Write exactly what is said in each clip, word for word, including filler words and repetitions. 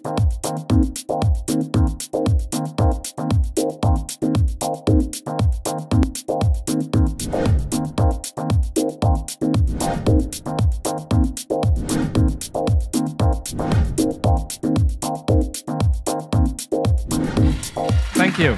Thank you.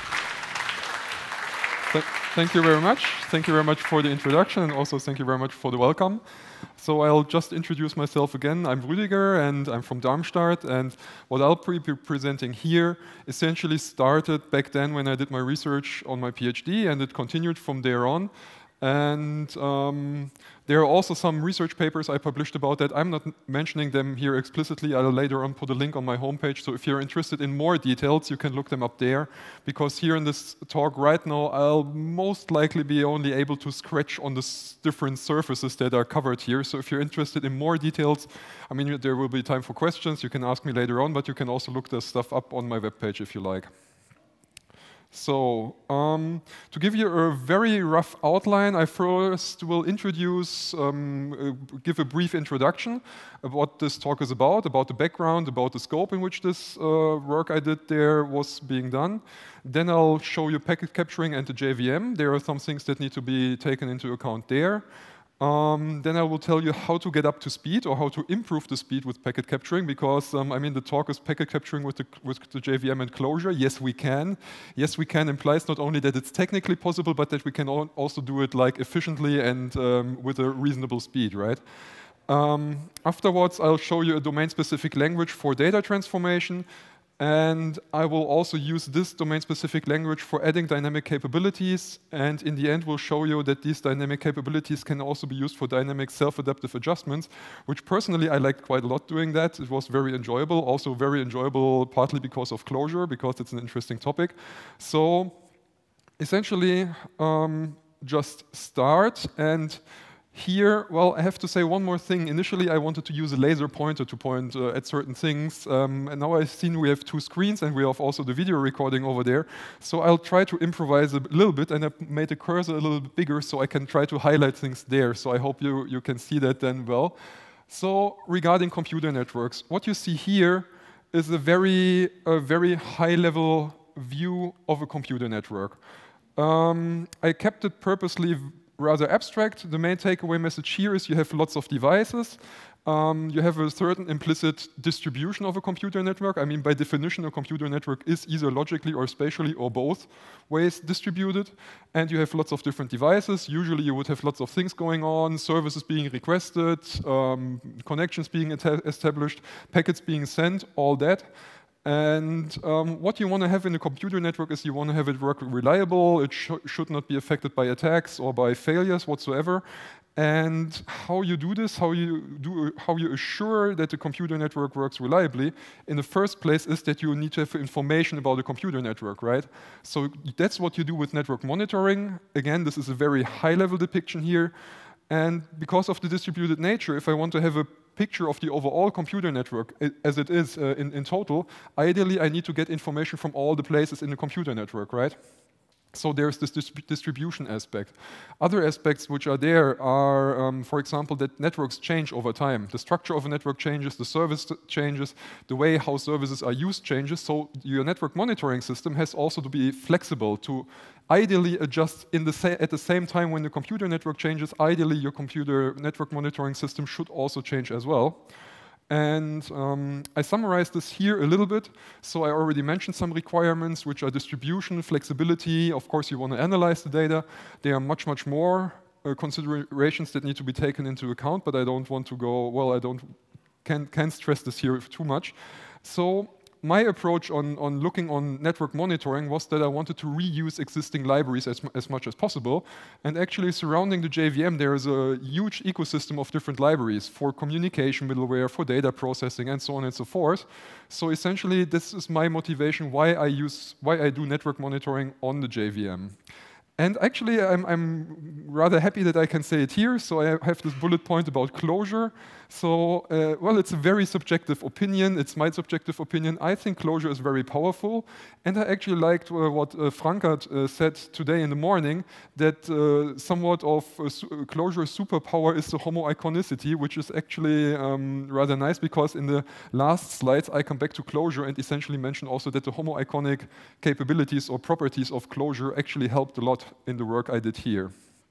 Th thank you very much. Thank you very much for the introduction, and also thank you very much for the welcome. So I'll just introduce myself again. I'm Rüdiger, and I'm from Darmstadt. And what I'll be presenting here essentially started back then when I did my research on my PhD, and it continued from there on. And um, there are also some research papers I published about that. I'm not mentioning them here explicitly. I'll later on put a link on my homepage. So if you're interested in more details, you can look them up there. Because here in this talk right now, I'll most likely be only able to scratch on the different surfaces that are covered here. So if you're interested in more details, I mean, there will be time for questions. You can ask me later on, but you can also look this stuff up on my webpage if you like. So, um, to give you a very rough outline, I first will introduce, um, uh, give a brief introduction of what this talk is about, about the background, about the scope in which this uh, work I did there was being done. Then I'll show you packet capturing and the J V M. There are some things that need to be taken into account there. Um, then I will tell you how to get up to speed or how to improve the speed with packet capturing, because um, I mean the talk is packet capturing with the, with the J V M and Clojure. Yes, we can. Yes, we can implies not only that it's technically possible, but that we can also do it like efficiently and um, with a reasonable speed, right? Um, afterwards, I'll show you a domain-specific language for data transformation. And I will also use this domain-specific language for adding dynamic capabilities. And in the end, we'll show you that these dynamic capabilities can also be used for dynamic self-adaptive adjustments, which personally I liked quite a lot doing that. It was very enjoyable, also very enjoyable partly because of Clojure, because it's an interesting topic. So essentially, um, just start. And here, well, I have to say one more thing. Initially, I wanted to use a laser pointer to point uh, at certain things. Um, and now I've seen we have two screens, and we have also the video recording over there. So I'll try to improvise a little bit, and I've made the cursor a little bit bigger so I can try to highlight things there. So I hope you, you can see that then well. So regarding computer networks, what you see here is a very, a very high-level view of a computer network. Um, I kept it purposely rather abstract. The main takeaway message here is you have lots of devices. Um, you have a certain implicit distribution of a computer network. I mean, by definition, a computer network is either logically or spatially or both ways distributed. And you have lots of different devices. Usually, you would have lots of things going on, services being requested, um, connections being established, packets being sent, all that. And um, what you want to have in a computer network is you want to have it work reliable. It sh should not be affected by attacks or by failures whatsoever. And how you do this, how you do, how you assure that the computer network works reliably, in the first place is that you need to have information about the computer network, right? So that's what you do with network monitoring. Again, this is a very high-level depiction here. And because of the distributed nature, if I want to have a picture of the overall computer network as it is uh, in, in total, ideally I need to get information from all the places in the computer network, right? So there's this dis distribution aspect. Other aspects which are there are, um, for example, that networks change over time. The structure of a network changes, the service changes, the way how services are used changes. So your network monitoring system has also to be flexible to ideally adjust in the sa at the same time when the computer network changes. Ideally, your computer network monitoring system should also change as well. And um, I summarized this here a little bit. So I already mentioned some requirements, which are distribution, flexibility. Of course, you want to analyze the data. There are much, much more uh, considerations that need to be taken into account, but I don't want to go, well, I don't, can't, can't stress this here too much. So my approach on, on looking on network monitoring was that I wanted to reuse existing libraries as, as much as possible. And actually surrounding the J V M, there is a huge ecosystem of different libraries for communication middleware, for data processing, and so on and so forth. So essentially, this is my motivation why I use, why I do network monitoring on the J V M. And actually, I'm, I'm rather happy that I can say it here. So I have this bullet point about Clojure. So, uh, well, it's a very subjective opinion. It's my subjective opinion. I think Clojure is very powerful. And I actually liked uh, what uh, Frankert uh, said today in the morning, that uh, somewhat of uh, su Clojure's superpower is the homoiconicity, which is actually um, rather nice, because in the last slides, I come back to Clojure and essentially mention also that the homoiconic capabilities or properties of Clojure actually helped a lot in the work I did here.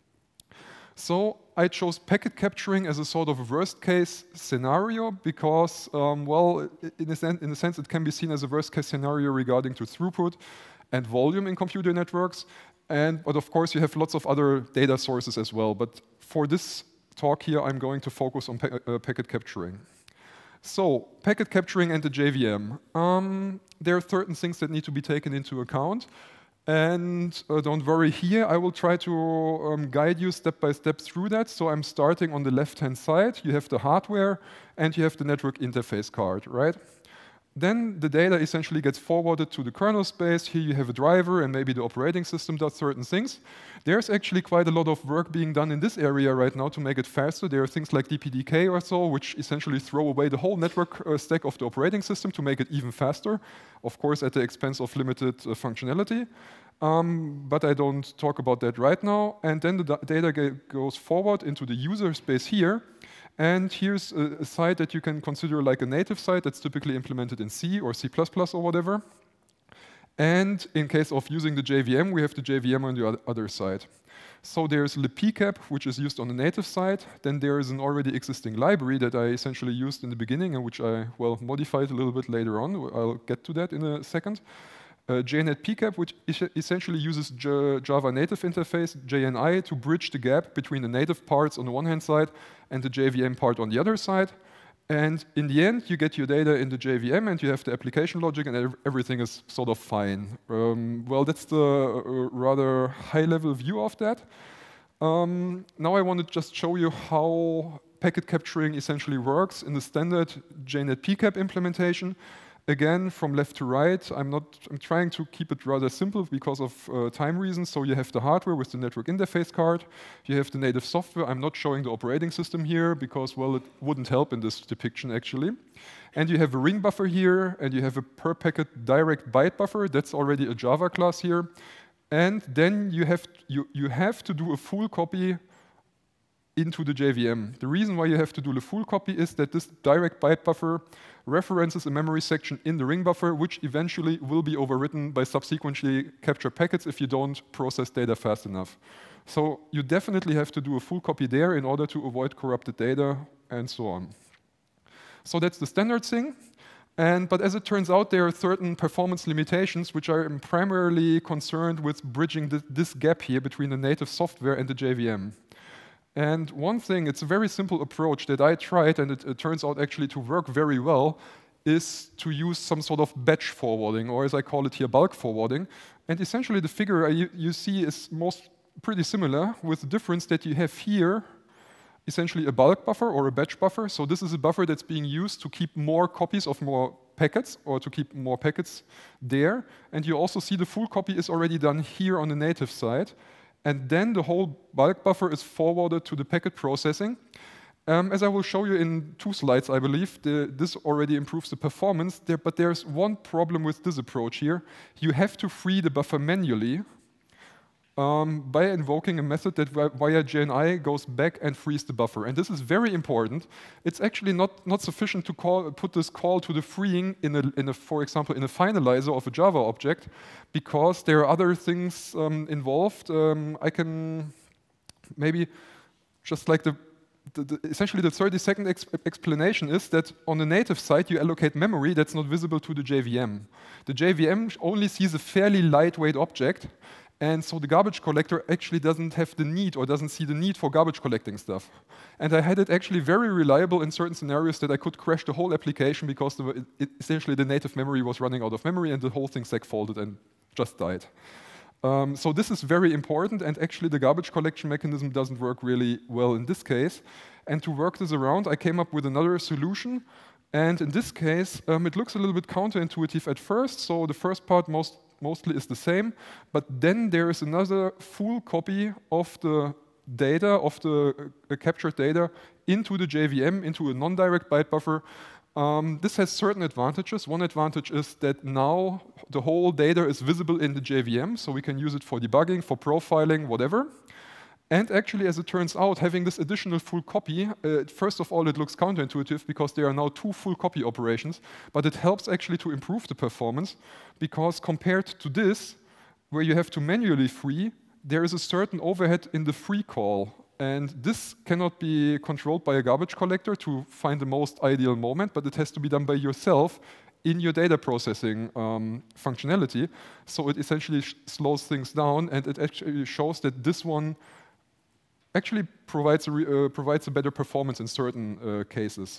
So I chose packet capturing as a sort of worst case scenario because, um, well, in a, sen in a sense, it can be seen as a worst case scenario regarding to throughput and volume in computer networks. And, but of course, you have lots of other data sources as well. But for this talk here, I'm going to focus on pa uh, packet capturing. So, packet capturing and the J V M. Um, there are certain things that need to be taken into account. And uh, don't worry here, I will try to um, guide you step by step through that. So I'm starting on the left-hand side. You have the hardware, and you have the network interface card, right? Then the data essentially gets forwarded to the kernel space. Here you have a driver, and maybe the operating system does certain things. There's actually quite a lot of work being done in this area right now to make it faster. There are things like D P D K or so, which essentially throw away the whole network uh, stack of the operating system to make it even faster, of course at the expense of limited uh, functionality. Um, but I don't talk about that right now. And then the data goes forward into the user space here. And here's a, a site that you can consider like a native site that's typically implemented in C or C plus plus or whatever. And in case of using the J V M, we have the J V M on the other side. So there's the P CAP, which is used on the native side. Then there is an already existing library that I essentially used in the beginning and which I, well, modified a little bit later on. I'll get to that in a second. Uh, J NET P CAP, which essentially uses J Java native interface, J N I, to bridge the gap between the native parts on the one hand side and the J V M part on the other side. And in the end, you get your data in the J V M, and you have the application logic, and everything is sort of fine. Um, well, that's the uh, rather high-level view of that. Um, now I want to just show you how packet capturing essentially works in the standard J NET P CAP implementation. Again, from left to right, I'm not. I'm trying to keep it rather simple because of uh, time reasons. So you have the hardware with the network interface card. You have the native software. I'm not showing the operating system here because, well, it wouldn't help in this depiction actually. And you have a ring buffer here, and you have a per packet direct byte buffer. That's already a Java class here. And then you have you you have to do a full copy into the J V M. The reason why you have to do the full copy is that this direct byte buffer references a memory section in the ring buffer, which eventually will be overwritten by subsequently captured packets if you don't process data fast enough. So you definitely have to do a full copy there in order to avoid corrupted data and so on. So that's the standard thing. And, but as it turns out, there are certain performance limitations which are primarily concerned with bridging this, this gap here between the native software and the J V M. And one thing, it's a very simple approach that I tried, and it, it turns out actually to work very well, is to use some sort of batch forwarding, or as I call it here, bulk forwarding. And essentially the figure you, you see is most pretty similar, with the difference that you have here essentially a bulk buffer or a batch buffer. So this is a buffer that's being used to keep more copies of more packets, or to keep more packets there. And you also see the full copy is already done here on the native side. And then the whole bulk buffer is forwarded to the packet processing. Um, as I will show you in two slides, I believe, the, this already improves the performance. There, but there's one problem with this approach here. You have to free the buffer manually um, by invoking a method that via J N I goes back and frees the buffer. And this is very important. It's actually not, not sufficient to call, put this call to the freeing in, a, in a, for example, in a finalizer of a Java object, because there are other things um, involved. Um, I can maybe just like the The, the, essentially, the thirty second ex explanation is that on the native side, you allocate memory that's not visible to the J V M. The J V M only sees a fairly lightweight object, and so the garbage collector actually doesn't have the need, or doesn't see the need for garbage collecting stuff. And I had it actually very reliable in certain scenarios that I could crash the whole application because the, it, essentially the native memory was running out of memory, and the whole thing segfaulted and just died. Um, so this is very important, and actually the garbage collection mechanism doesn't work really well in this case. And to work this around, I came up with another solution. And in this case, um, it looks a little bit counterintuitive at first. So the first part, most mostly is the same, but then there is another full copy of the data, of the uh, captured data, into the J V M, into a non-direct byte buffer. Um, this has certain advantages. One advantage is that now the whole data is visible in the J V M, so we can use it for debugging, for profiling, whatever. And actually, as it turns out, having this additional full copy, uh, first of all, it looks counterintuitive because there are now two full copy operations, but it helps actually to improve the performance because compared to this, where you have to manually free, there is a certain overhead in the free call. And this cannot be controlled by a garbage collector to find the most ideal moment, but it has to be done by yourself in your data processing um, functionality. So it essentially slows things down, and it actually shows that this one actually provides a, re uh, provides a better performance in certain uh, cases.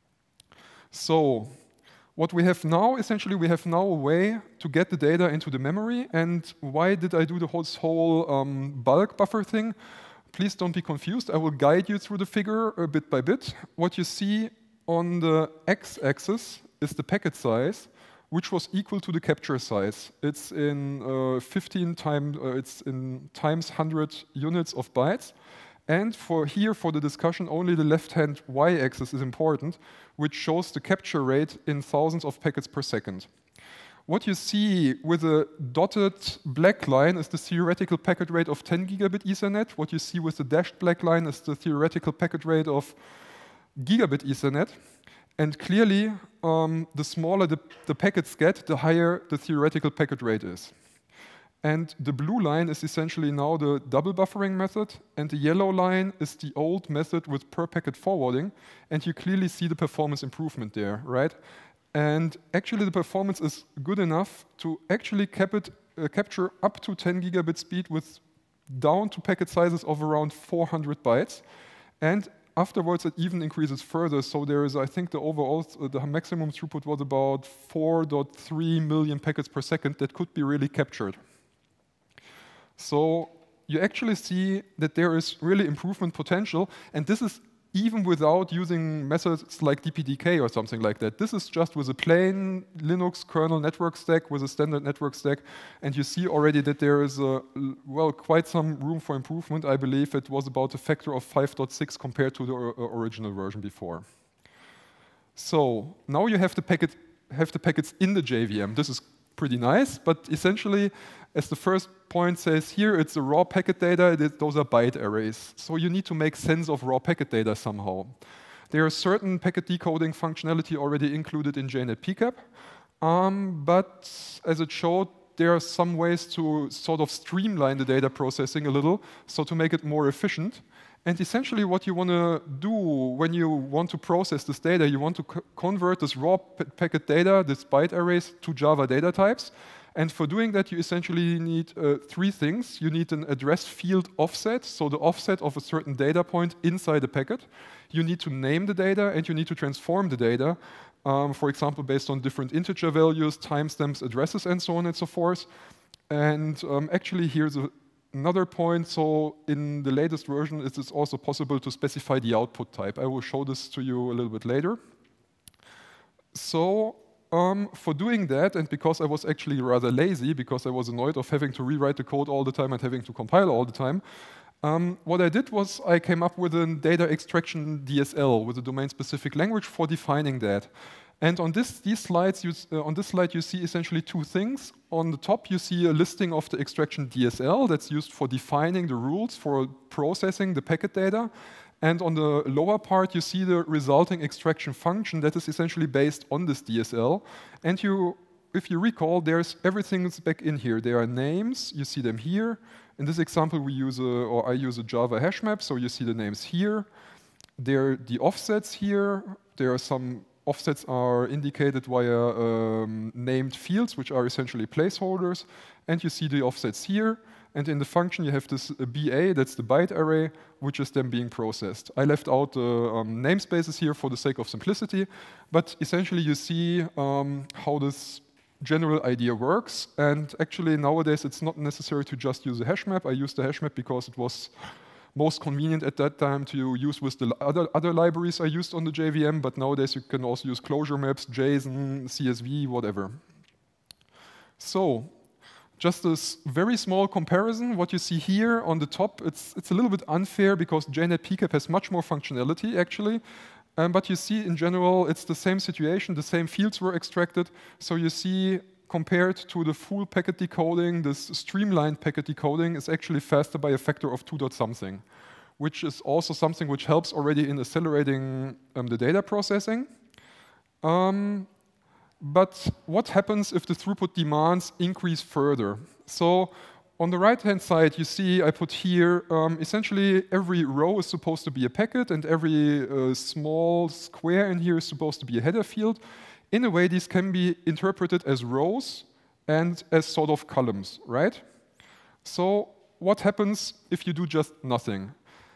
So what we have now, essentially, we have now a way to get the data into the memory. And why did I do the whole, this whole um, bulk buffer thing? Please don't be confused. I will guide you through the figure uh, bit by bit. What you see on the x-axis is the packet size, which was equal to the capture size. It's in uh, fifteen times, uh, it's in times one hundred units of bytes. And for here, for the discussion, only the left-hand y-axis is important, which shows the capture rate in thousands of packets per second. What you see with a dotted black line is the theoretical packet rate of ten gigabit Ethernet. What you see with the dashed black line is the theoretical packet rate of gigabit Ethernet. And clearly, um, the smaller the, the packets get, the higher the theoretical packet rate is. And the blue line is essentially now the double buffering method, and the yellow line is the old method with per packet forwarding, and you clearly see the performance improvement there, right? And actually the performance is good enough to actually cap it, uh, capture up to ten gigabit speed with down to packet sizes of around four hundred bytes. And afterwards it even increases further, so there is, I think the overall, uh, the maximum throughput was about four point three million packets per second that could be really captured. So you actually see that there is really improvement potential, and this is even without using methods like D P D K or something like that. This is just with a plain Linux kernel network stack, with a standard network stack, and you see already that there is, a, well, quite some room for improvement. I believe it was about a factor of five point six compared to the original version before. So now you have the, packet, have the packets in the J V M. This is pretty nice, but essentially, as the first point says here, it's the raw packet data. It, those are byte arrays. So you need to make sense of raw packet data somehow. There are certain packet decoding functionality already included in J NET P CAP, um, but as it showed, there are some ways to sort of streamline the data processing a little, so to make it more efficient. And essentially what you want to do when you want to process this data, you want to co convert this raw packet data, this byte arrays, to Java data types. And for doing that, you essentially need uh, three things. You need an address field offset, so the offset of a certain data point inside the packet. You need to name the data, and you need to transform the data, um, for example, based on different integer values, timestamps, addresses, and so on and so forth. And um, actually, here's a another point, so in the latest version, it is also possible to specify the output type. I will show this to you a little bit later. So um, for doing that, and because I was actually rather lazy, because I was annoyed of having to rewrite the code all the time and having to compile all the time, um, what I did was I came up with a data extraction D S L, with a domain-specific language for defining that. And on this, these slides, you, uh, on this slide, you see essentially two things. On the top, you see a listing of the extraction D S L that's used for defining the rules for processing the packet data. And on the lower part, you see the resulting extraction function that is essentially based on this D S L. And you, if you recall, there's everything that's back in here. There are names, you see them here. In this example, we use a, or I use a Java hash map, so you see the names here. There are the offsets here. There are some offsets are indicated via um, named fields, which are essentially placeholders. And you see the offsets here. And in the function, you have this uh, B A, that's the byte array, which is then being processed. I left out the um, namespaces here for the sake of simplicity. But essentially, you see um, how this general idea works. And actually, nowadays, it's not necessary to just use a hash map. I used the hash map because it was most convenient at that time to use with the other, other libraries I used on the J V M, but nowadays you can also use closure maps, JSON, C S V, whatever. So Just a very small comparison. What you see here on the top, it's, it's a little bit unfair because J NET P CAP has much more functionality, actually. Um, but you see, in general, it's the same situation. The same fields were extracted. So you see, compared to the full packet decoding, this streamlined packet decoding is actually faster by a factor of two dot something, which is also something which helps already in accelerating um, the data processing. Um, but what happens if the throughput demands increase further? So on the right-hand side, you see I put here, um, essentially every row is supposed to be a packet, and every uh, small square in here is supposed to be a header field. In a way, these can be interpreted as rows and as sort of columns, right? So what happens if you do just nothing?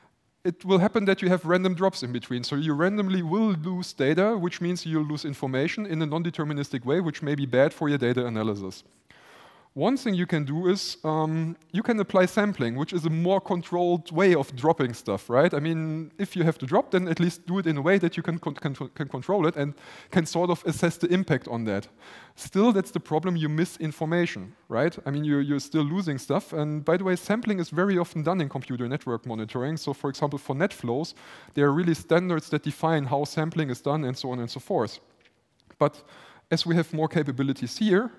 It will happen that you have random drops in between. So you randomly will lose data, which means you'll lose information in a non-deterministic way, which may be bad for your data analysis. One thing you can do is um, you can apply sampling, which is a more controlled way of dropping stuff, right? I mean, if you have to drop, then at least do it in a way that you can, con can, can control it and can sort of assess the impact on that. Still, that's the problem, you miss information, right? I mean, you're, you're still losing stuff. And by the way, sampling is very often done in computer network monitoring. So for example, for net flows, there are really standards that define how sampling is done and so on and so forth. But as we have more capabilities here,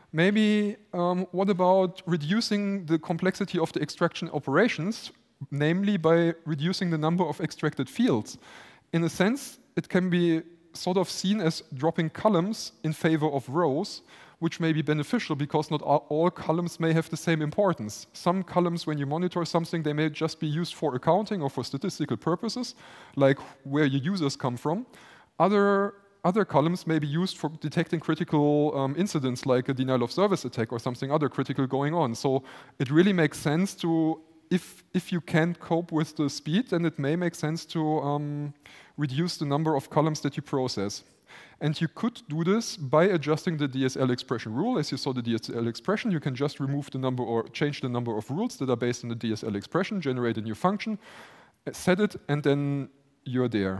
maybe um, what about reducing the complexity of the extraction operations, namely by reducing the number of extracted fields? In a sense, it can be sort of seen as dropping columns in favor of rows, which may be beneficial because not all columns may have the same importance. Some columns, when you monitor something, they may just be used for accounting or for statistical purposes, like where your users come from. Other Other columns may be used for detecting critical um, incidents like a denial of service attack or something other critical going on. So it really makes sense to, if, if you can't cope with the speed, then it may make sense to um, reduce the number of columns that you process. And you could do this by adjusting the D S L expression rule. As you saw the D S L expression, you can just remove the number or change the number of rules that are based on the D S L expression, generate a new function, set it, and then you're there.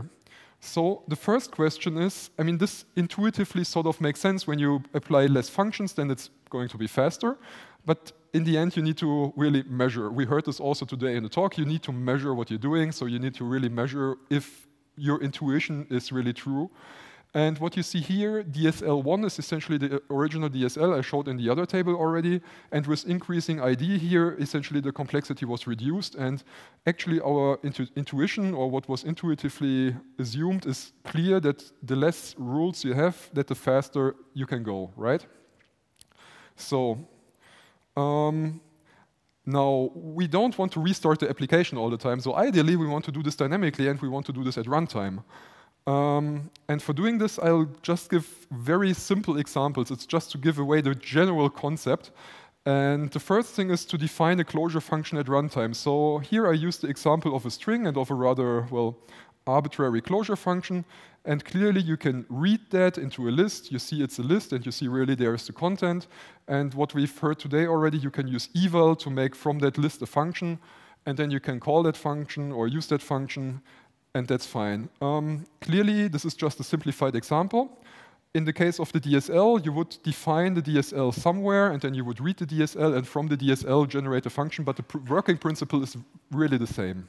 So the first question is, I mean, this intuitively sort of makes sense. When you apply less functions, then it's going to be faster. But in the end, you need to really measure. We heard this also today in the talk. You need to measure what you're doing. So you need to really measure if your intuition is really true. And what you see here, D S L one is essentially the original D S L I showed in the other table already. And with increasing I D here, essentially the complexity was reduced. And actually our intu intuition, or what was intuitively assumed, is clear that the less rules you have, that the faster you can go, right? So um, now we don't want to restart the application all the time. So ideally, we want to do this dynamically, and we want to do this at runtime. Um, and for doing this, I'll just give very simple examples. It's just to give away the general concept. And the first thing is to define a closure function at runtime. So here I use the example of a string and of a rather, well, arbitrary closure function. And clearly you can read that into a list. You see it's a list, and you see really there's the content. And what we've heard today already, you can use eval to make from that list a function. And then you can call that function or use that function. And that's fine. Um, clearly, this is just a simplified example. In the case of the D S L, you would define the D S L somewhere, and then you would read the D S L, and from the D S L generate a function, but the pr working principle is really the same.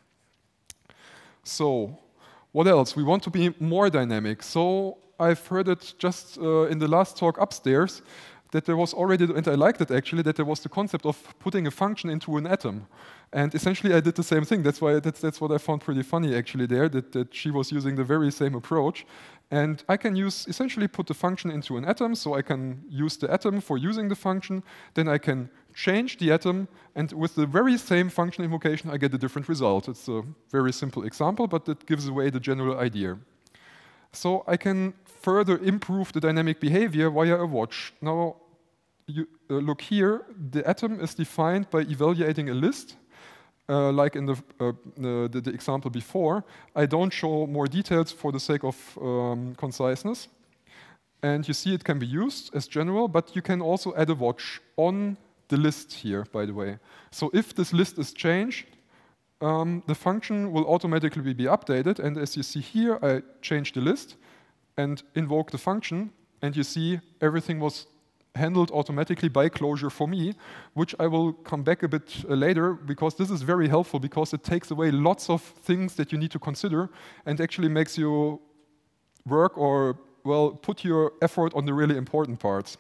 So what else? We want to be more dynamic. So I've heard it just uh, in the last talk upstairs, that there was already, and I liked it actually, that there was the concept of putting a function into an atom. And essentially I did the same thing. That's why that's, that's what I found pretty funny actually there, that, that she was using the very same approach. And I can use, essentially put the function into an atom, so I can use the atom for using the function, then I can change the atom, and with the very same function invocation, I get a different result. It's a very simple example, but it gives away the general idea. So I can further improve the dynamic behavior via a watch. Now, you uh, look here, the atom is defined by evaluating a list, uh, like in the, uh, the, the example before. I don't show more details for the sake of um, conciseness. And you see it can be used as general, but you can also add a watch on the list here, by the way. So if this list is changed, um, the function will automatically be updated. And as you see here, I change the list and invoke the function, and you see everything was handled automatically by Clojure for me, which I will come back a bit uh, later, because this is very helpful, because it takes away lots of things that you need to consider and actually makes you work or, well, put your effort on the really important parts.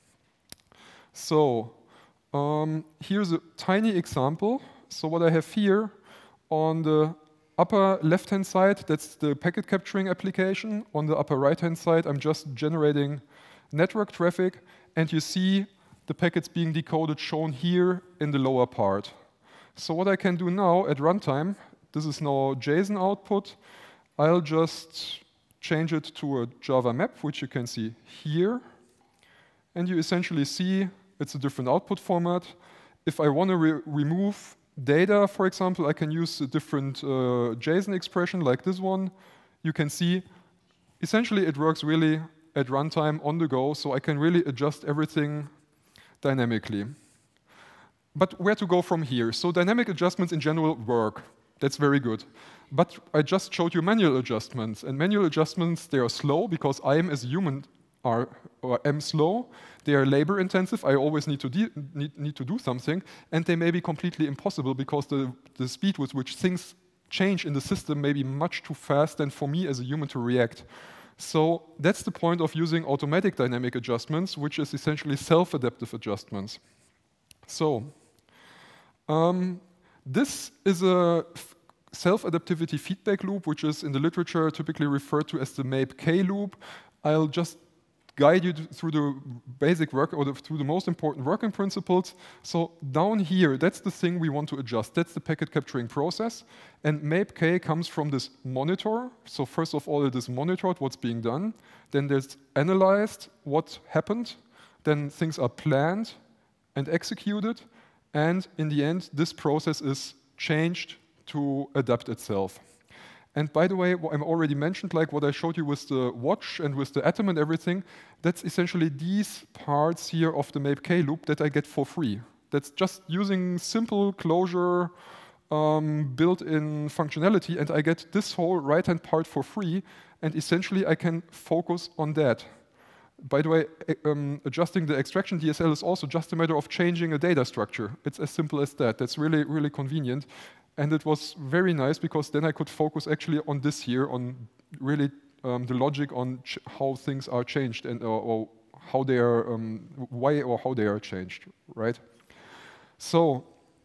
So um, here's a tiny example. So what I have here on the upper left-hand side, that's the packet capturing application. On the upper right-hand side, I'm just generating network traffic, and you see the packets being decoded shown here in the lower part. So what I can do now at runtime, this is now JSON output. I'll just change it to a Java map, which you can see here. And you essentially see it's a different output format. If I want to re remove data, for example, I can use a different uh, JSON expression like this one. You can see, essentially, it works really at runtime on the go, so I can really adjust everything dynamically. But where to go from here? So dynamic adjustments in general work. That's very good. But I just showed you manual adjustments, and manual adjustments, they are slow because I am, as a human, are or am slow. They are labor intensive. I always need to need, need to do something, and they may be completely impossible because the the speed with which things change in the system may be much too fast than for me as a human to react. So that's the point of using automatic dynamic adjustments, which is essentially self-adaptive adjustments. So um, this is a self-adaptivity feedback loop, which is in the literature typically referred to as the MAPE-K loop. I'll just guide you through the basic work, or the, through the most important working principles. So down here, that's the thing we want to adjust. That's the packet capturing process. And MAPE-K comes from this monitor. So first of all, it is monitored what's being done. Then there's analyzed what happened. Then things are planned and executed. And in the end, this process is changed to adapt itself. And by the way, what I already mentioned, like what I showed you with the watch and with the atom and everything, that's essentially these parts here of the MAPE-K loop that I get for free. That's just using simple Clojure um, built-in functionality, and I get this whole right-hand part for free, and essentially I can focus on that. By the way, um, adjusting the extraction D S L is also just a matter of changing a data structure. It's as simple as that. That's really, really convenient. And it was very nice because then I could focus actually on this here, on really um, the logic on ch how things are changed and or, or how they are, um, why or how they are changed, right? So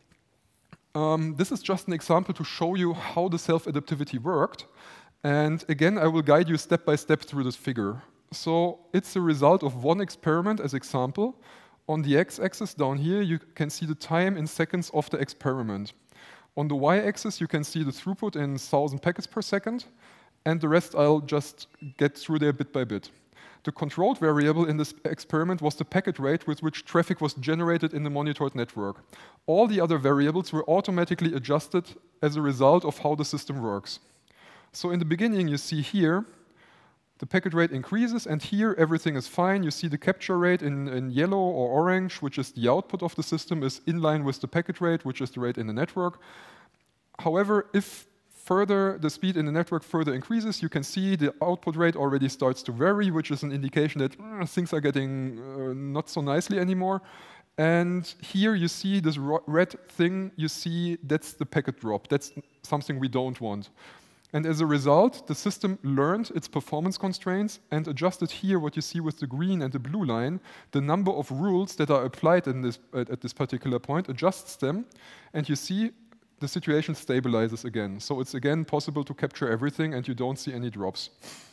um, this is just an example to show you how the self-adaptivity worked. And again, I will guide you step by step through this figure. So it's a result of one experiment as example. On the x-axis down here, you can see the time in seconds of the experiment. On the y-axis, you can see the throughput in one thousand packets per second, and the rest I'll just get through there bit by bit. The controlled variable in this experiment was the packet rate with which traffic was generated in the monitored network. All the other variables were automatically adjusted as a result of how the system works. So in the beginning, you see here, the packet rate increases, and here everything is fine. You see the capture rate in, in yellow or orange, which is the output of the system, is in line with the packet rate, which is the rate in the network. However, if further the speed in the network further increases, you can see the output rate already starts to vary, which is an indication that uh, things are getting uh, not so nicely anymore. And here you see this red thing, you see that's the packet drop. That's something we don't want. And as a result, the system learned its performance constraints and adjusted here what you see with the green and the blue line, the number of rules that are applied in this, at, at this particular point, adjusts them, and you see the situation stabilizes again. So it's again possible to capture everything and you don't see any drops.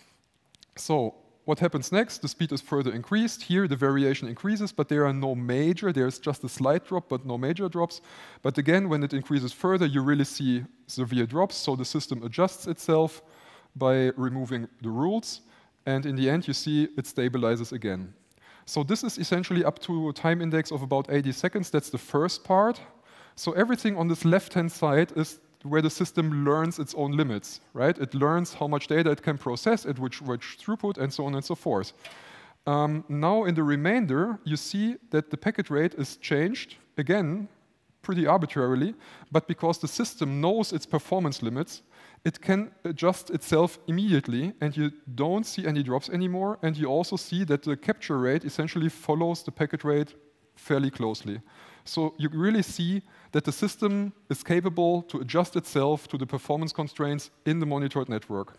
So what happens next? The speed is further increased. Here the variation increases, but there are no major, there's just a slight drop, but no major drops. But again, when it increases further, you really see severe drops, so the system adjusts itself by removing the rules, and in the end you see it stabilizes again. So this is essentially up to a time index of about eighty seconds, that's the first part. So everything on this left-hand side is where the system learns its own limits, right? It learns how much data it can process, at which, which throughput, and so on and so forth. Um, now in the remainder, you see that the packet rate is changed, again, pretty arbitrarily, but because the system knows its performance limits, it can adjust itself immediately, and you don't see any drops anymore, and you also see that the capture rate essentially follows the packet rate fairly closely. So you really see that the system is capable to adjust itself to the performance constraints in the monitored network.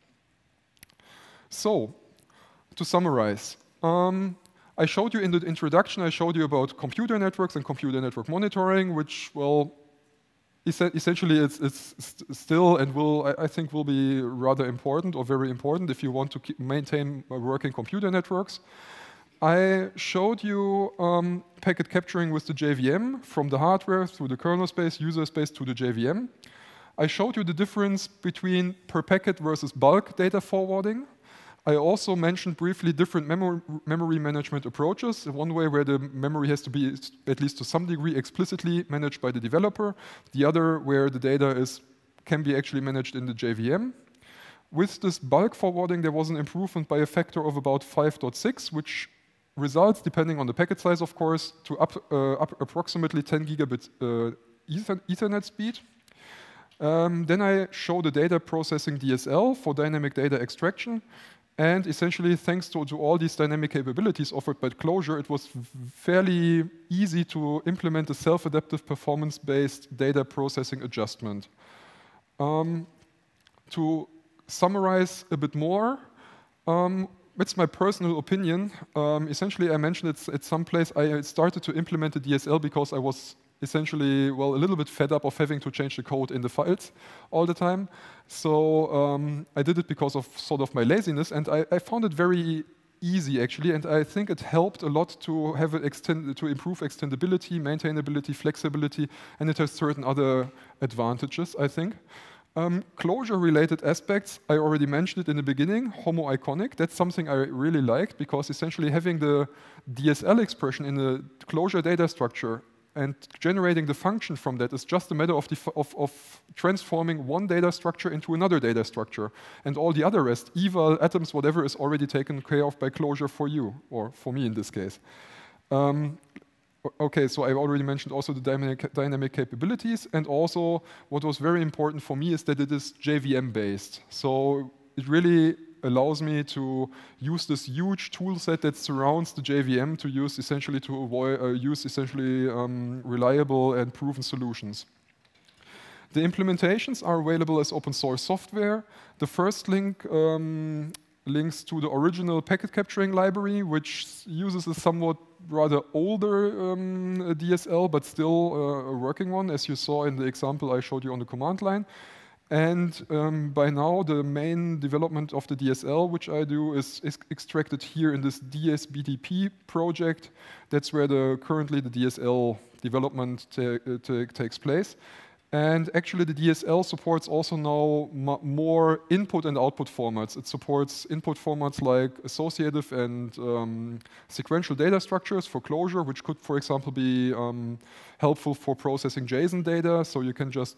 So, to summarize, um, I showed you in the introduction, I showed you about computer networks and computer network monitoring, which, well, essentially it's, it's st still and will, I, I think, will be rather important or very important if you want to keep maintain working computer networks. I showed you um, packet capturing with the J V M from the hardware through the kernel space, user space to the J V M. I showed you the difference between per packet versus bulk data forwarding. I also mentioned briefly different memo memory management approaches. One way where the memory has to be, at least to some degree, explicitly managed by the developer. The other where the data is, can be actually managed in the J V M. With this bulk forwarding, there was an improvement by a factor of about five point six, which results, depending on the packet size, of course, to up, uh, up approximately ten gigabit uh, ether Ethernet speed. Um, then I show the data processing D S L for dynamic data extraction. And essentially, thanks to, to all these dynamic capabilities offered by Clojure, it was fairly easy to implement a self-adaptive performance-based data processing adjustment. Um, to summarize a bit more, um, it's my personal opinion. Um, essentially, I mentioned it at some place. I started to implement the D S L because I was essentially, well, a little bit fed up of having to change the code in the files all the time. So um, I did it because of sort of my laziness, and I, I found it very easy actually, and I think it helped a lot to have it extend to improve extendability, maintainability, flexibility, and it has certain other advantages, I think. Um, Clojure-related aspects, I already mentioned it in the beginning, homo-iconic. That's something I really liked because essentially having the D S L expression in the Clojure data structure and generating the function from that is just a matter of, of, of transforming one data structure into another data structure. And all the other rest, eval, atoms, whatever, is already taken care of by Clojure for you, or for me in this case. Um, okay, so I already mentioned also the dynamic, dynamic capabilities, and also what was very important for me is that it is J V M-based. So it really allows me to use this huge tool set that surrounds the J V M to use essentially to avoid uh, use essentially um, reliable and proven solutions. The implementations are available as open source software. The first link um, links to the original packet capturing library, which uses a somewhat rather older um, D S L, but still uh, a working one, as you saw in the example I showed you on the command line. And um, by now, the main development of the D S L, which I do, is, is extracted here in this D S B T P project. That's where the, currently the D S L development ta ta takes place. And actually, the D S L supports also now more input and output formats. It supports input formats like associative and um, sequential data structures for Clojure, which could, for example, be um, helpful for processing JSON data. So you can just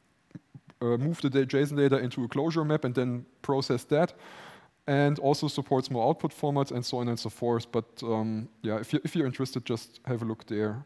Uh, move the JSON data into a Clojure map and then process that, and also supports more output formats and so on and so forth. But um, yeah, if, you, if you're interested, just have a look there.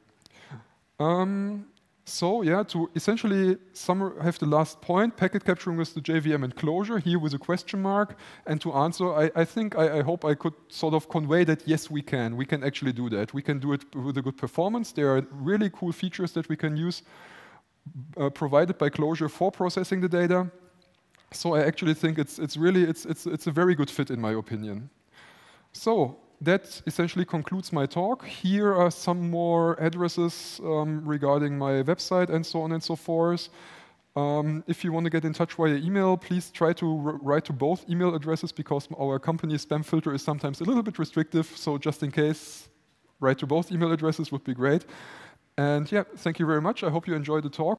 Um, so yeah, to essentially summarize, have the last point, packet capturing with the J V M and Clojure, here with a question mark. And to answer, I, I think, I, I hope I could sort of convey that yes, we can. We can actually do that. We can do it with a good performance. There are really cool features that we can use Uh, provided by Clojure for processing the data. So I actually think it's, it's really, it's, it's, it's a very good fit in my opinion. So that essentially concludes my talk. Here are some more addresses um, regarding my website and so on and so forth. Um, if you want to get in touch via email, please try to write to both email addresses because our company's spam filter is sometimes a little bit restrictive. So just in case, write to both email addresses would be great. And yeah, thank you very much. I hope you enjoyed the talk.